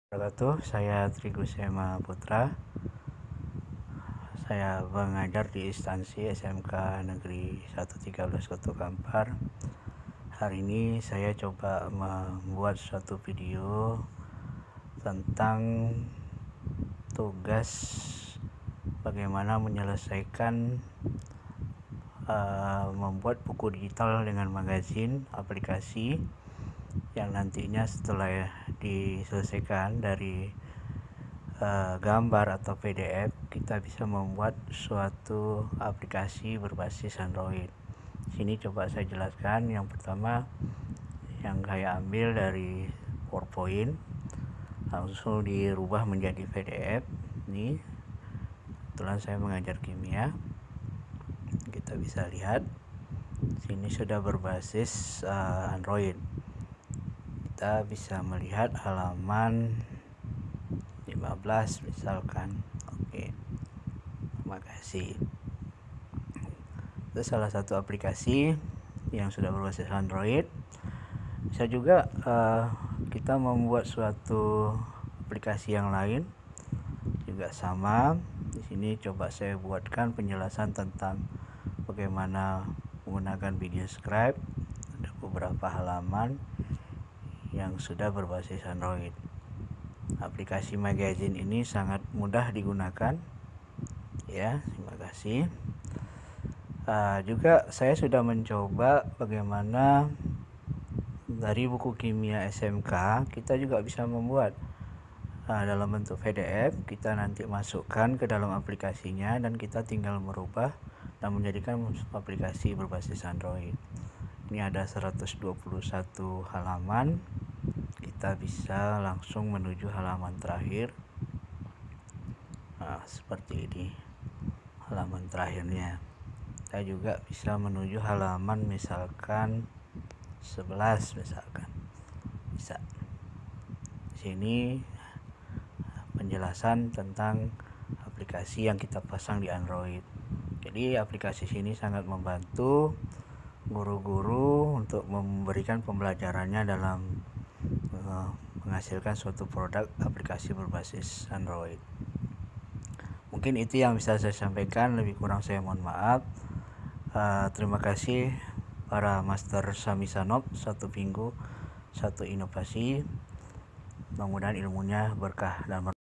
Wabarakatuh. Saya Trigu Sema Putra. Saya mengajar di instansi SMK Negeri 113 Kota Kampar. Hari ini saya coba membuat suatu video tentang tugas bagaimana menyelesaikan membuat buku digital dengan magazin aplikasi yang nantinya setelah diselesaikan dari gambar atau PDF, kita bisa membuat suatu aplikasi berbasis Android. Sini coba saya jelaskan. Yang pertama yang saya ambil dari PowerPoint, langsung dirubah menjadi PDF. Ini kebetulan saya mengajar kimia, kita bisa lihat sini sudah berbasis Android. Kita bisa melihat halaman 15 misalkan. Oke, terima kasih. Itu salah satu aplikasi yang sudah berbasis Android. Bisa juga kita membuat suatu aplikasi yang lain juga sama. Di sini coba saya buatkan penjelasan tentang bagaimana menggunakan video scribe. Ada beberapa halaman yang sudah berbasis Android. Aplikasi magazine ini sangat mudah digunakan, ya. Terima kasih. Juga saya sudah mencoba bagaimana dari buku kimia SMK kita juga bisa membuat dalam bentuk PDF. Kita nanti masukkan ke dalam aplikasinya dan kita tinggal merubah dan menjadikan aplikasi berbasis Android. Ini ada 121 halaman. Kita bisa langsung menuju halaman terakhir. Seperti ini halaman terakhirnya. Kita juga bisa menuju halaman misalkan 11 misalkan. Bisa. Di sini penjelasan tentang aplikasi yang kita pasang di Android. Jadi aplikasi sini sangat membantu guru-guru untuk memberikan pembelajarannya dalam menghasilkan suatu produk aplikasi berbasis Android. Mungkin itu yang bisa saya sampaikan, lebih kurang saya mohon maaf. Terima kasih para Master Sami Sanop, 1 minggu 1 inovasi. Mudah-mudahan ilmunya berkah dan